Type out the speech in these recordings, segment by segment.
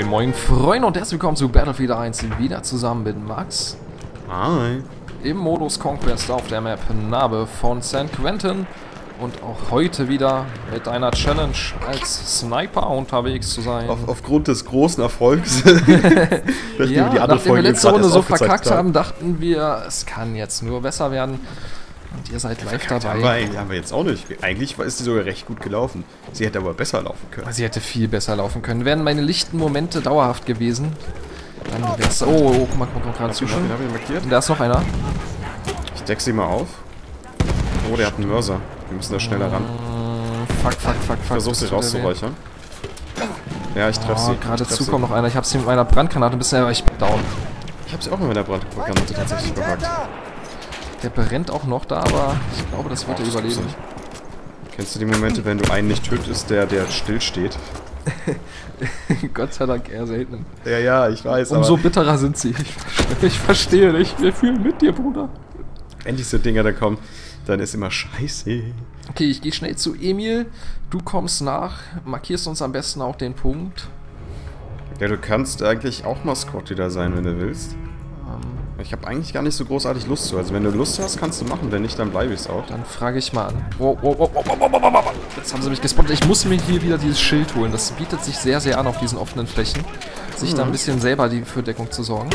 Moin moin Freunde und herzlich willkommen zu Battlefield 1 wieder zusammen mit Max. Hi. Im Modus Conquest auf der Map Narbe von St. Quentin und auch heute wieder mit einer Challenge als Sniper unterwegs zu sein. Aufgrund des großen Erfolgs. Ja, nachdem wir letzte Runde so verkackt haben, dachten wir, es kann jetzt nur besser werden. Und ihr seid live dabei. Haben wir jetzt auch nicht. Eigentlich ist sie sogar recht gut gelaufen. Sie hätte aber besser laufen können. Sie hätte viel besser laufen können. Wären meine lichten Momente dauerhaft gewesen, dann wäre es... Oh, guck mal, gerade zuschauen. Da ist noch einer. Ich deck sie mal auf. Oh, der hat einen Mörser. Wir müssen da schneller ran. Fuck. Versuch sie rauszuräuchern. Ja, ich treffe sie. Geradezu kommt noch einer. Ich habe sie mit meiner Brandgranate ein bisschen... Ich bin down. Ich habe sie auch mit meiner Brandgranate tatsächlich gehackt. Der brennt auch noch da, aber ich glaube, das wird er überleben. Kennst du die Momente, wenn du einen nicht tötest, der still steht? Gott sei Dank eher selten. Ja, ich weiß. Umso bitterer sind sie. Ich verstehe nicht. Wir fühlen mit dir, Bruder. Wenn diese Dinger da kommen, dann ist immer scheiße. Okay, ich gehe schnell zu Emil. Du kommst nach. Markierst uns am besten auch den Punkt. Ja, du kannst eigentlich auch Maskottleader sein, wenn du willst. Ich habe eigentlich gar nicht so großartig Lust zu. Also wenn du Lust hast, kannst du machen. Wenn nicht, dann bleibe ich es auch. Dann frage ich mal an. Jetzt haben sie mich gespottet. Ich muss mir hier wieder dieses Schild holen. Das bietet sich sehr, sehr an auf diesen offenen Flächen. Sich da ein bisschen selber für Deckung zu sorgen.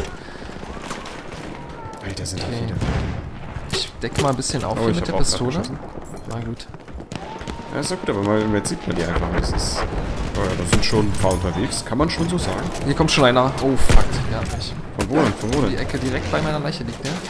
Ey, da sind viele. Ich decke mal ein bisschen auf hier mit der Pistole. Na gut. Ja, ist gut, aber jetzt sieht man die einfach. Das ist... Oh ja, da sind schon ein paar unterwegs. Kann man schon so sagen. Hier kommt schon einer. Oh, fuck. Ja, nicht. Von wo denn? Von wo denn? Die Ecke direkt bei meiner Leiche liegt, der.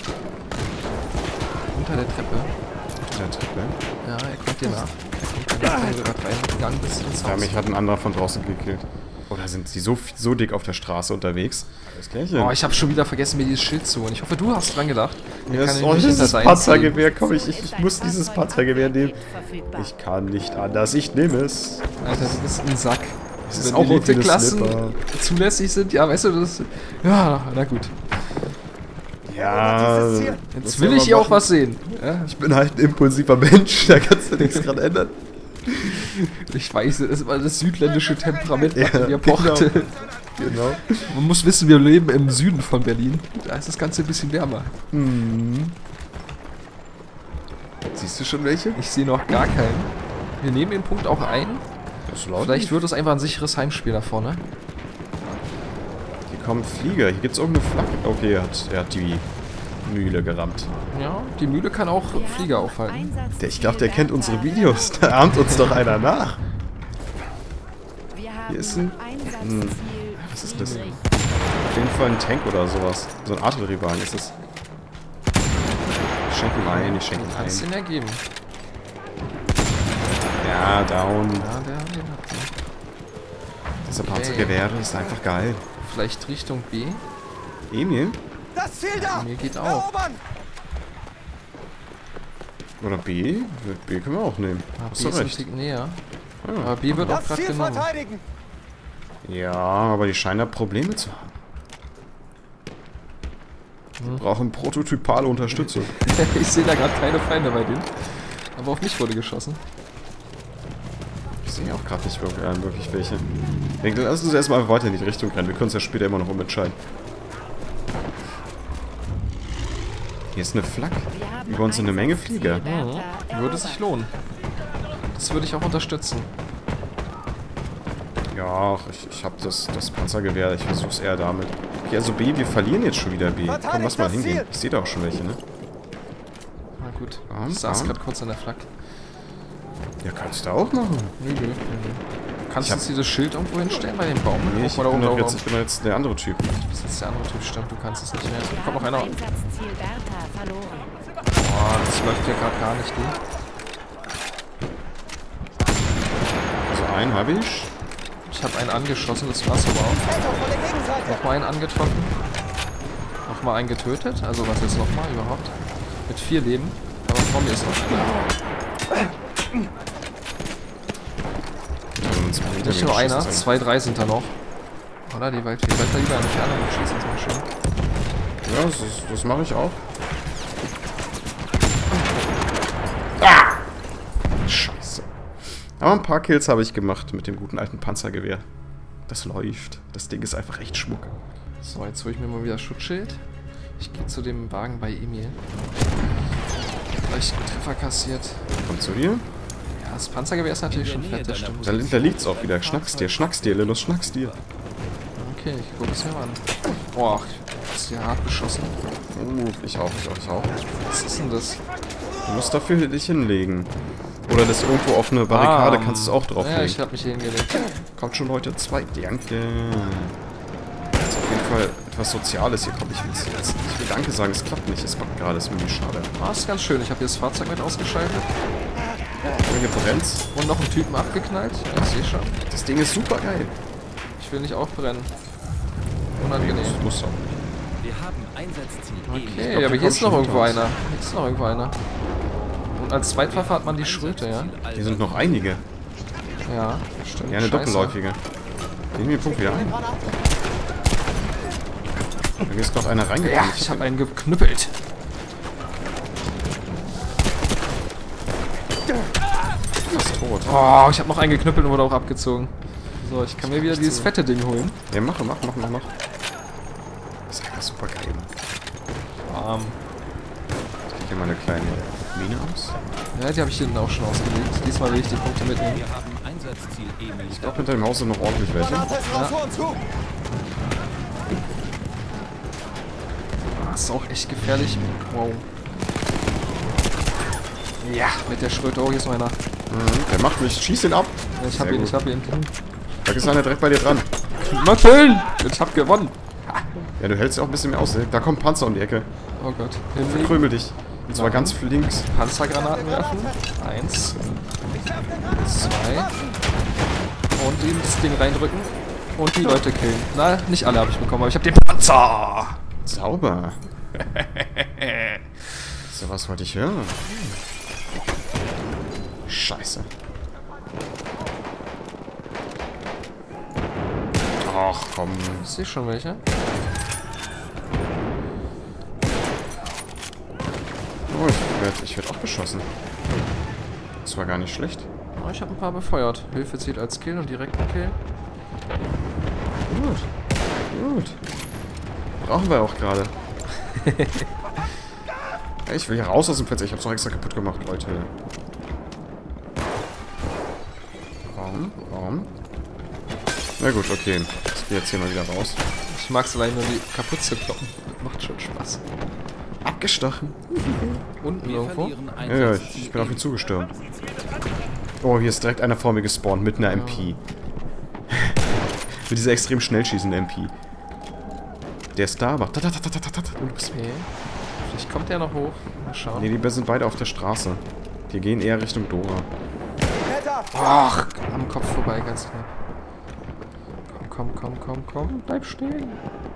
Unter der Treppe. Unter der Treppe? Ja, er kommt dir nach. Er kommt sogar reingegangen bis ins Haus. Ja, mich hat ein anderer von draußen gekillt. Oder sind sie so dick auf der Straße unterwegs? Das Klärchen. Oh, ich habe schon wieder vergessen, mir dieses Schild zu holen. Ich hoffe, du hast dran gedacht. Ja, dieses Panzergewehr. Komm, ich muss dieses Panzergewehr nehmen. Ich kann nicht anders. Ich nehme es. Alter, du bist ein Sack. Das ist auch Elite-Klassen zulässig sind, ja, weißt du, das... Ja, na gut. Ja, jetzt will ich hier auch was sehen. Ja? Ich bin halt ein impulsiver Mensch, da kannst du nichts dran ändern. Ich weiß, das ist immer das südländische Temperament, was mir pocht. Genau. Man muss wissen, wir leben im Süden von Berlin. Da ist das Ganze ein bisschen wärmer. Siehst du schon welche? Ich sehe noch gar keinen. Wir nehmen den Punkt auch ein. Vielleicht wird es einfach ein sicheres Heimspiel da vorne. Hier kommen Flieger. Hier gibt es irgendeine Flagge. Okay, er hat die Mühle gerammt. Ja, die Mühle kann auch Flieger aufhalten. Ich glaube, der kennt unsere Videos. Da ahmt uns doch einer nach. Hier ist ein... was ist das? Auf jeden Fall ein Tank oder sowas. So ein Artilleriewagen ist es. Ich schenke ihm ein, ich schenke ihm ein. Kannst du ihn ergeben. Ja, down. Ja, der hat ihn. Dieser Panzergewehr ist einfach geil. Vielleicht Richtung B. Emil? Das Ziel da! Mir geht auch. Oder B? B können wir auch nehmen. B ist ein Tick näher. Aber B wird auch gerade genommen. Ja, aber die scheinen da Probleme zu haben. Wir brauchen prototypale Unterstützung. Ich sehe da gerade keine Feinde bei denen. Aber auf mich wurde geschossen. Ich sehe auch gerade nicht wirklich welche. Lass uns erstmal weiter in die Richtung rennen. Wir können uns ja später immer noch umentscheiden. Hier ist eine Flak. Über uns sind eine Menge Flieger. Würde sich lohnen. Das würde ich auch unterstützen. Ja, ich habe das Panzergewehr. Ich versuche es eher damit. Okay, also B, wir verlieren jetzt schon wieder B. Komm, lass mal hingehen. Ich sehe da auch schon welche, ne? Na gut. Ich saß gerade kurz an der Flak. Ja, kannst du auch machen. Nö. Kannst du dieses Schild irgendwo hinstellen bei dem Baum? Nee, ich bin doch jetzt der andere Typ. Du bist jetzt der andere Typ, stimmt, du kannst es nicht mehr. Da kommt noch einer. Boah, das läuft ja gerade gar nicht, du. Also einen habe ich. Ich habe einen angeschossen, das war's aber auch. Nochmal einen angetroffen. Nochmal einen getötet. Also was jetzt nochmal überhaupt? Mit 4 Leben. Aber vor mir ist noch einer. Nicht nur einer, 2, 3 sind da noch. Oder? Die weit viel weiter über Entfernung und schießen jetzt mal schön. Ja, das mache ich auch. Scheiße. Aber ein paar Kills habe ich gemacht mit dem guten alten Panzergewehr. Das läuft. Das Ding ist einfach echt Schmuck. So, jetzt hole ich mir mal wieder Schutzschild. Ich gehe zu dem Wagen bei Emil. Gleich einen Treffer kassiert. Komm zu dir. Ja, das Panzergewehr ist natürlich schon fett, das stimmt. Da liegt's auch wieder. Schnack's dir, Lilus, schnack's dir. Okay, ich gucke es mir mal an. Boah, ist hier hart beschossen. Ich auch. Was ist denn das? Du musst dafür dich hinlegen. Oder das irgendwo auf eine Barrikade kannst du es auch drauflegen. Ja, ich hab mich hier hingelegt. Kommt schon, Leute. 2. Danke. Das ist auf jeden Fall etwas Soziales hier. Komm, ich will Danke sagen. Es klappt nicht. Es backt gerade. Das ist mir schade. Ah, ist ganz schön. Ich habe hier das Fahrzeug mit ausgeschaltet. Oh, hier brennt's. Und noch einen Typen abgeknallt. Ja, ich sehe schon. Das Ding ist super geil. Ich will nicht auch brennen. Unangenehm. Das muss auch. Wir haben Einsatzziel. Okay, glaub, aber hier ist noch kommt irgendwo schon einer. Hier ist noch irgendwo einer. Und als Zweitwaffe hat man die Schröte, ja? Hier sind noch einige. Ja, stimmt. Ja, eine Scheiße. doppelläufige. Nehmen wir den Punkt wieder ein. Da ist noch einer reingekommen. Ja, ich habe einen geknüppelt. Fast tot. Oh, ich habe noch einen geknüppelt und wurde auch abgezogen. So, ich kann mir wieder dieses fette Ding holen. Ja, mach. Das ist einfach super geil. Ich hier mal eine kleine Mine aus. Ja, die habe ich hinten auch schon ausgelegt. Diesmal will ich die Punkte mitnehmen. Wir haben Einsatzziel Emil. Ich glaube, hinter dem Haus sind noch ordentlich welche. Ah, ist auch echt gefährlich. Wow. Ja, mit der Schröte. Oh, hier ist noch einer. Der macht mich. Schieß ihn ab. Ja, ich hab Sehr ihn, gut. ich hab ihn. Da ist einer direkt bei dir dran. Martin! Ich hab gewonnen. Ja, du hältst ja auch ein bisschen mehr aus. Da kommt ein Panzer um die Ecke. Oh Gott. Hinlegen. Verkrümel dich. Und zwar ganz links. Panzergranaten werfen. 1. 2. Und ihm das Ding reindrücken. Und die Leute killen. Na, nicht alle habe ich bekommen, aber ich habe den Panzer! Sauber. So was wollte ich hören. Scheiße. Ach komm. Ich sehe schon welche. Oh, ich werd auch beschossen. Das war gar nicht schlecht. Oh, ich habe ein paar befeuert. Hilfe zählt als Kill und direkten Kill. Gut. Brauchen wir auch gerade. Ich will hier raus aus dem Fenster. Ich hab's noch extra kaputt gemacht, Leute. Warum? Na gut, okay. Ich gehe jetzt hier mal wieder raus. Ich mag es allein nur die kaputt zu kloppen. Das macht schon Spaß. Abgestochen. Unten Wir irgendwo. verlieren Ja, Einsatzziel ich bin auf ihn Emil. zugestürmt. Oh, hier ist direkt einer vor mir gespawnt mit einer MP. Mit dieser extrem schnell schießenden MP. Der ist da, macht. Okay. Vielleicht kommt der noch hoch. Mal schauen. Ne, die sind beide auf der Straße. Die gehen eher Richtung Dora. Ach, am Kopf vorbei, ganz knapp. Komm. Bleib stehen.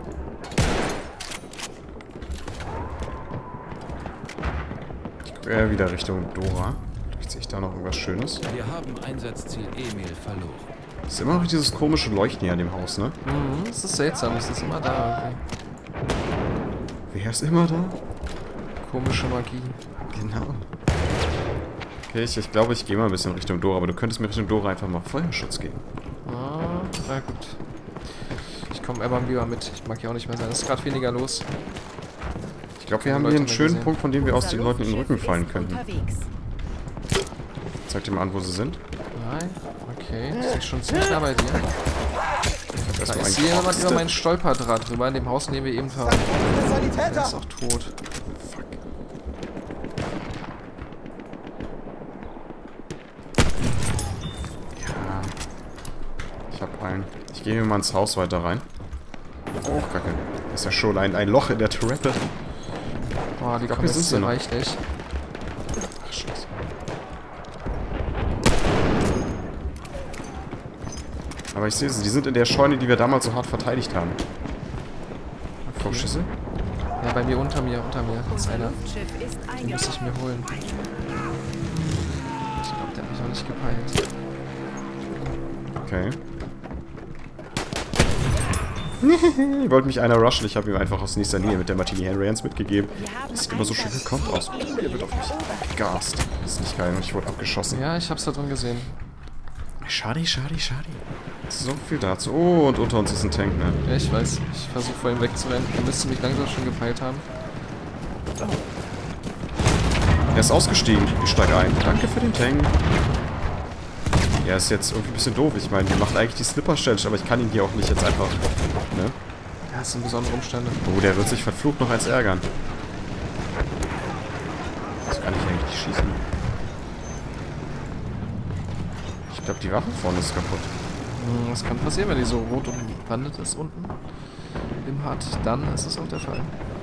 Ich gucke eher wieder Richtung Dora. Vielleicht sehe ich da noch irgendwas Schönes. Wir haben Einsatzziel Emil verloren. Das ist immer noch dieses komische Leuchten hier an dem Haus, ne? Mhm, das ist seltsam, das ist immer da irgendwie. Wer ist immer da? Komische Magie. Genau. Okay, ich glaube, ich gehe mal ein bisschen Richtung Dora, aber du könntest mir Richtung Dora einfach mal Feuerschutz geben. Ah, na gut. Ich komme aber lieber mit. Ich mag hier auch nicht mehr sein. Es ist gerade weniger los. Ich glaube, wir Keine haben Leute hier einen mehr schönen gesehen. Punkt, von dem wir aus den Leuten in den Rücken fallen könnten. Unterwegs. Zeig dir mal an, wo sie sind. Nein, okay. Das ist schon ziemlich nah bei dir. Da Erstmal ist ein hier jemand Boxte. über meinen Stolperdraht drüber, in dem Haus, in dem wir eben waren. Der ist auch tot. Fuck. Ja. Ich hab einen. Ich gehe mal ins Haus weiter rein. Oh, Kacke. Das ist ja schon ein Loch in der Treppe. Boah, die glaub, hier sind sie Kommission noch. reicht nicht. Ach, Scheiße. Aber ich sehe sie. Die sind in der Scheune, die wir damals so hart verteidigt haben. Okay. Schüsse? Ja, bei mir, unter mir. Ist einer. Luftschiff ist Den muss ich mir holen. Ich glaube, der hat mich auch nicht gepeilt. Okay. Ich wollte mich einer rushen. Ich habe ihm einfach aus nächster Nähe mit der Martini Henryans mitgegeben. Das sieht immer so schön gekocht aus. Er wird auf mich gegast. Das ist nicht geil und ich wurde abgeschossen. Ja, ich hab's da drin gesehen. Schade, schade, schade. So viel dazu. Oh, und unter uns ist ein Tank, ne? Ja, ich weiß. Ich versuche vor ihm wegzurennen. Er müsste mich langsam schon gepeilt haben. Er ist ausgestiegen. Ich steige ein. Danke für den Tank. Ja, ist jetzt irgendwie ein bisschen doof. Ich meine, wir machen eigentlich die Slipper-Challenge, aber ich kann ihn hier auch nicht jetzt einfach, ne? Ja, das sind besondere Umstände. Oh, der wird sich verflucht noch eins ärgern. Das kann ich eigentlich nicht schießen. Ich glaube, die Waffe vorne ist kaputt. Das kann passieren, wenn die so rot umrandet ist unten im HUD. Dann ist es auch der Fall.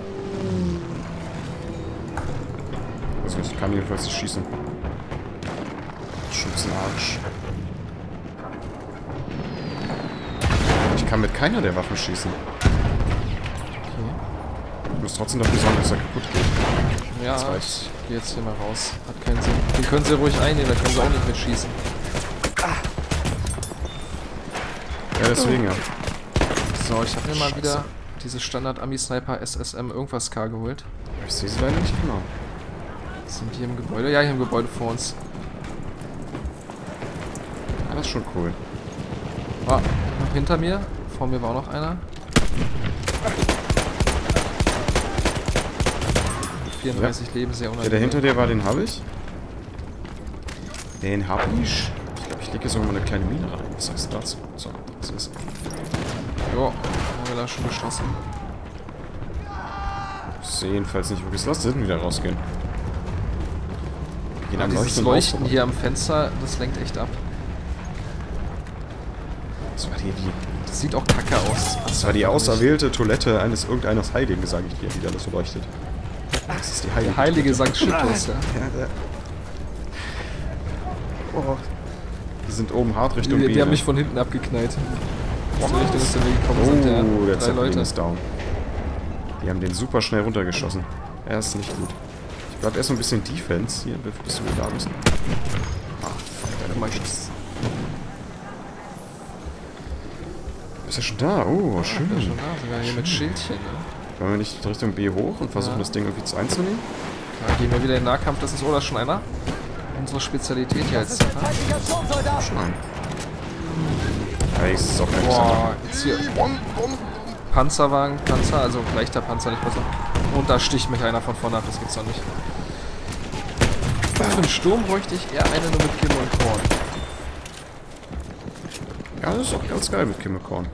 Also ich kann jedenfalls nicht schießen. Schutzenarsch. Ich kann mit keiner der Waffen schießen. Okay. Ich muss trotzdem dafür sorgen, dass er kaputt geht. Ja, Das ich reicht. gehe jetzt hier mal raus. Hat keinen Sinn. Den können sie ruhig einnehmen, da können sie auch nicht mit schießen. Ja, deswegen ja. So, ich habe mir mal Scheiße. wieder diese Standard-Ami-Sniper SSM irgendwas K geholt. Ich sehe sie leider nicht genau. Sind die im Gebäude? Ja, hier im Gebäude vor uns. Ja, das ist schon cool. Ah, noch hinter mir. Vor mir war auch noch einer. 34 Leben, sehr Der, unangenehm. der hinter dir war, den habe ich. Den habe ich. Ich glaube, ich lege sogar mal eine kleine Mine rein. Was sagst du dazu? So, das ist. Jo, haben wir da schon geschossen. Ich sehe jedenfalls nicht, wo wir es lassen. Wieder rausgehen. Wir gehen am Dieses Leuchten Leuchten raus. hier am Fenster, das lenkt echt ab. Das war Das sieht auch kacke aus. das war die auserwählte Toilette eines irgendeines Heiligen, sage ich dir, die da so leuchtet. Das ist die Heilige. Der heilige St. Schüttus, ja. Ja. Oh. Die sind oben hart Richtung Die Biene. haben mich von hinten abgeknallt. Aus der Richtung, dass wir gekommen sind, ja. Oh, der 3 Zeppelin Leute. ist down. Die haben den super schnell runtergeschossen. Er ist nicht gut. Ich bleib erst so ein bisschen Defense hier, bis wir da müssen. Ah, fuck, Guck mal, Ist er schon da? Oh, schön. Ja, schon da, sogar hier mit Schildchen, ne? Wollen wir nicht Richtung B hoch und versuchen, Ja. das Ding irgendwie einzunehmen? Da gehen wir wieder in den Nahkampf, das ist oder schon einer. Unsere Spezialität hier als Zapper. Nein. Ja, das ist auch kein Boah, jetzt hier. Panzerwagen, Panzer, also leichter Panzer, nicht besser. Und da sticht mich einer von vorne ab, das gibt's doch nicht. Für einen Sturm bräuchte ich eher eine nur mit Kimme und Korn. Ja, das ist auch ganz geil mit Kimmelkorn.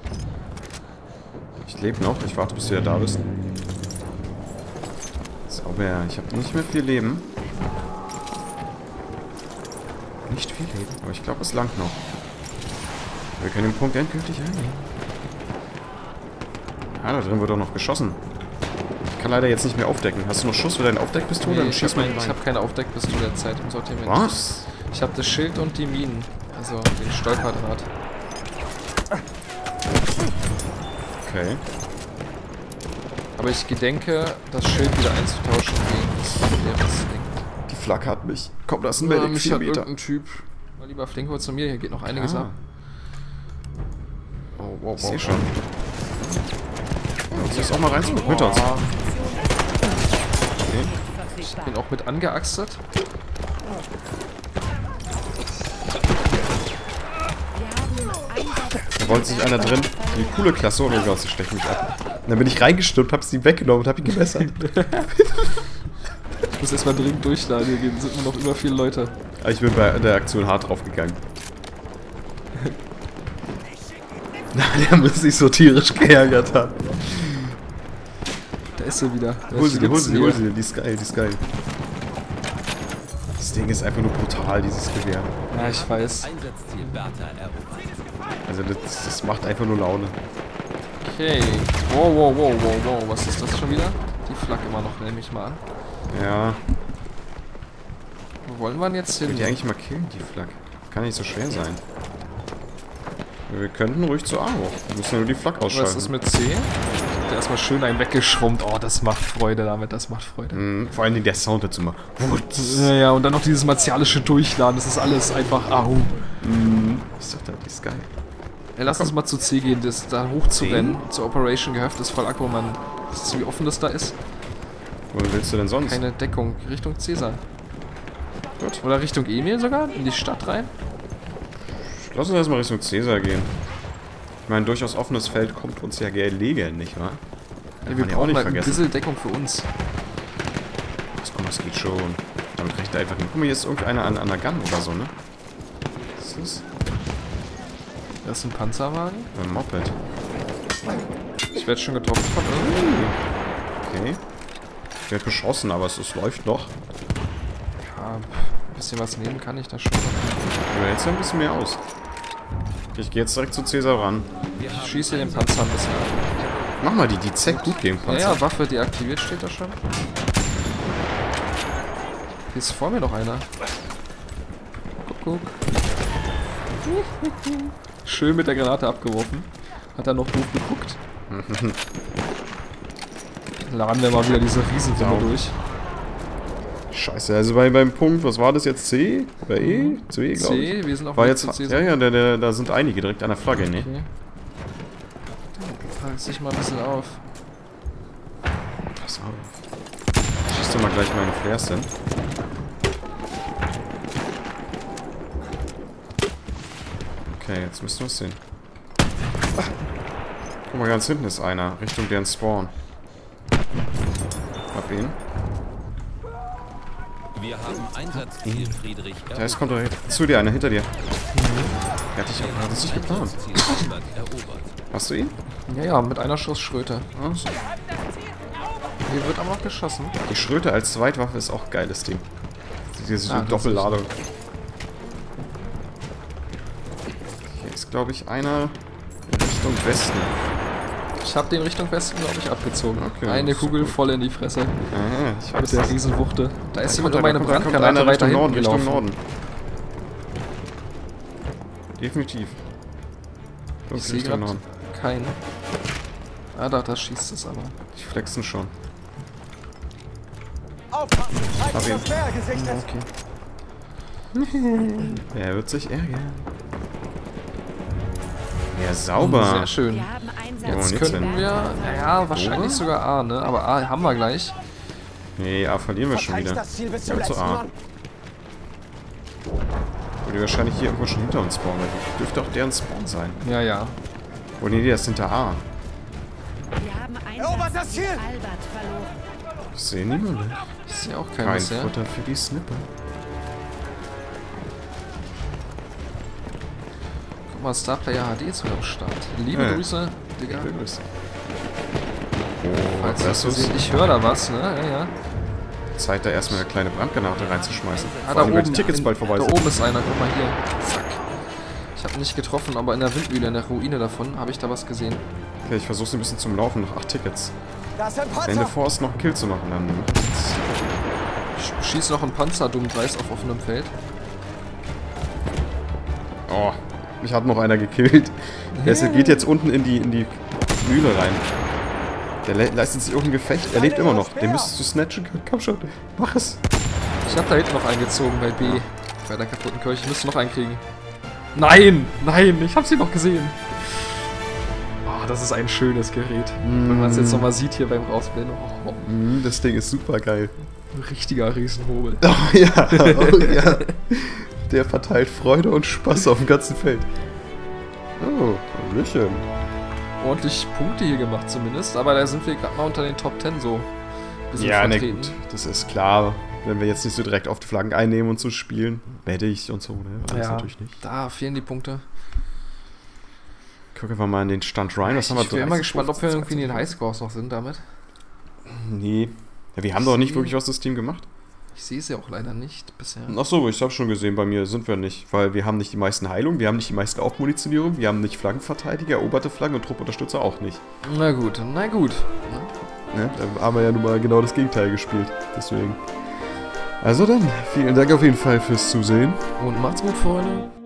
Ich lebe noch, ich warte, bis du wieder da bist. Sauber, ich habe nicht mehr viel Leben. Nicht viel Leben, aber ich glaube, es langt noch. Wir können den Punkt endgültig einnehmen. Ah, da drin wird auch noch geschossen. Ich kann leider jetzt nicht mehr aufdecken. Hast du noch Schuss für deine Aufdeckpistole? Dann ich schieß mal habe rein. keine Aufdeckpistole derzeit im Sortiment. Was? Ich habe das Schild und die Minen. Also den Stolperdraht. Okay. Aber ich gedenke, das Schild wieder einzutauschen gegen das leeres Ding. Die Flagge hat mich. Komm, da ist ein Ja, Medic, mich 4 hat Meter. irgendein Typ. Mal lieber flink zu mir, hier geht noch einiges ab. Oh, wow, Ich sehe schon. Ja, soll ich auch mal rein? Mit uns. Boah, Okay. ich bin auch mit angeaxtet. Da wollte sich einer drin. Die coole Klasse, oh Gott, sie stechen mich ab. Und dann bin ich reingestürmt, hab sie weggenommen und hab ihn gemessert. Ich muss erstmal dringend durchladen, hier sind nur noch über 4 Leute. Aber ich bin bei der Aktion hart draufgegangen. Der muss sich so tierisch geärgert haben. Da ist sie wieder. Hol sie dir, die ist geil, die ist geil. Das Ding ist einfach nur brutal, dieses Gewehr. Ja, ich weiß. Einsatzziel Bertha erobert. Also das macht einfach nur Laune. Okay. Wow, wow, wow, wow, wow. Was ist das schon wieder? Die Flak immer noch, nehme ich mal an. Ja, Wo wollen wir denn jetzt ich will hin? die eigentlich mal killen, die Flak. Kann nicht so schwer sein. Wir könnten ruhig zu A hoch. Wir müssen nur die Flak ausschalten. Was ist mit C? Ich hab da erstmal schön einen weggeschrumpft. Oh, das macht Freude damit, das macht Freude. Vor allem der Sound dazu mal. Ja, ja, und dann noch dieses martialische Durchladen. Das ist alles einfach Ahu. Ist doch da, die ist geil. Ey, lass uns mal zu C gehen, das da hoch zu C? rennen. Zur Operation Gehöft ist voll Akku, Mann. Siehst du, wie offen das da ist? Wo willst du denn sonst? Keine Deckung. Richtung Cäsar. Gut. Oder Richtung Emil sogar? In die Stadt rein? Lass uns erstmal Richtung Caesar gehen. Ich meine, durchaus offenes Feld kommt uns ja gelegen, nicht wahr? Ja, wir brauchen halt ein bisschen Deckung für uns. Ach komm, das geht schon. Damit reicht er einfach nicht. Guck mal, hier ist irgendeiner an einer Gun oder so, ne? Was ist das? Das ist ein Panzerwagen. Ein Moped. Ich werde schon getroffen von irgendwie. Okay. Ich werde beschossen, aber es läuft noch. Ja, ein bisschen was nehmen kann ich da schon. Aber jetzt ein bisschen mehr aus. Ich gehe jetzt direkt zu Caesar ran. Ich schieße den Panzer ein bisschen an. Mach mal die zeigt gut gegen Panzer. Ja, Waffe deaktiviert steht da schon. Hier ist vor mir noch einer. Guck. Schön mit der Granate abgeworfen. Hat er noch doof geguckt. Laden wir mal wieder diese Riesensumme durch. Scheiße, also beim Punkt, was war das jetzt? C? Oder E? C, glaube ich. C, wir sind auf war dem jetzt, ja, da sind einige direkt an der Flagge, ne? Okay. Dann packst dich mal ein bisschen auf. Pass auf. Schießt doch mal gleich meine Flares hin. Okay, jetzt müssen wir es sehen. Guck mal, ganz hinten ist einer. Richtung deren Spawn. Hab ihn. Wir haben Einsatzziel Friedrich. Da ist, kommt direkt zu dir einer, hinter dir. Er hat es nicht geplant. Hast du ihn? Ja, mit einer Schuss Schröte. Ah, so. Hier wird aber noch geschossen. Die Schröte als Zweitwaffe ist auch ein geiles Ding. Diese Ah, Doppelladung. Hier ist, glaube ich, einer in Richtung Westen. Ich habe den Richtung Westen, glaube ich, abgezogen. Okay, eine das ist Kugel gut. voll in die Fresse. Ich Mit der Riesenwuchte. Da ist jemand kommt um meine einer, kommt Brandgranate einer weiter Richtung hinten Norden, gelaufen. Richtung Norden. Definitiv. Ich sehe Richtung gerade Norden. keinen. Ah, da schießt es aber. Die flexen schon. Hab ihn. Okay. Er wird sich ärgern. Ja, sauber. Sehr schön. Wir haben Einsatz. und Jetzt jetzt könnten hin? wir, naja, wahrscheinlich sogar A, ne? Aber A haben wir gleich. Nee, A verlieren wir schon wieder. Das Ziel bis zum Ja, zu letzten A. Mann. Wo die wahrscheinlich hier irgendwo schon hinter uns spawnen. Weil die dürfte auch deren Spawn sein. Ja, ja. Oh nee, der ist hinter A. Wir haben Erobert das Einsatz. Ziel! Albert verloren. Ich sehe niemanden. Ich sehe auch keinen Kein bisher. Futter für die Snipper. Guck mal, Starplayer HD ist wieder am Start. Liebe Ja. Grüße, Digga. Grüße. Falls Oh, ihr das das gesehen- ist Ich höre da was, ne? Ja, ja. Zeit, da erstmal eine kleine Brandgranate reinzuschmeißen. Ah, Vor da allem, weil oben, die Tickets bald vorbei da sind. oben ist einer, guck mal hier. Zack. Ich habe nicht getroffen, aber in der Windmühle, in der Ruine davon, habe ich da was gesehen. Okay, ich versuche ein bisschen zum Laufen. Noch 8 Tickets. Da ist ein Ende Panzer! Force noch einen Kill zu machen, dann macht das. Ich schieße noch einen Panzer, dumm Dreis, auf offenem Feld. Oh, mich hat noch einer gekillt. Der geht jetzt unten in die Mühle rein. Der leistet sich irgendein Gefecht. Er lebt immer noch. Den müsstest du snatchen können. Komm schon, mach es. Ich habe da hinten noch eingezogen bei B. Bei der kaputten Kirche. Ich müsste noch einen kriegen. Nein! Nein! Ich habe sie noch gesehen. Oh, das ist ein schönes Gerät. Wenn man es jetzt nochmal sieht hier beim Rausblenden. Oh, Das Ding ist super geil. ein richtiger Riesenhobel. Oh ja, oh ja. Der verteilt Freude und Spaß auf dem ganzen Feld. Oh, Hallöchen. Ordentlich Punkte hier gemacht zumindest. Aber da sind wir gerade mal unter den Top 10 so. Bisschen Ja, ne vertreten. gut, das ist klar. Wenn wir jetzt nicht so direkt auf die Flaggen einnehmen und so spielen, wette ich und so, ne? Alles Ja, natürlich nicht. da fehlen die Punkte. Gucken wir mal in den Stand rein. Was haben wir? Ich bin immer 30, gespannt, ob wir 15, irgendwie in den Highscores noch sind damit. Nee. Ja, wir haben doch nicht wirklich was das Team gemacht. Ich sehe es ja auch leider nicht bisher. Ach so, ich habe schon gesehen, bei mir sind wir nicht. Weil wir haben nicht die meisten Heilungen, wir haben nicht die meisten Aufmunitionierung, wir haben nicht Flaggenverteidiger, eroberte Flaggen und Truppunterstützer auch nicht. Na gut, na gut. Ne? Da haben wir ja nun mal genau das Gegenteil gespielt. Deswegen. Also dann, vielen Dank auf jeden Fall fürs Zusehen. Und macht's gut, Freunde.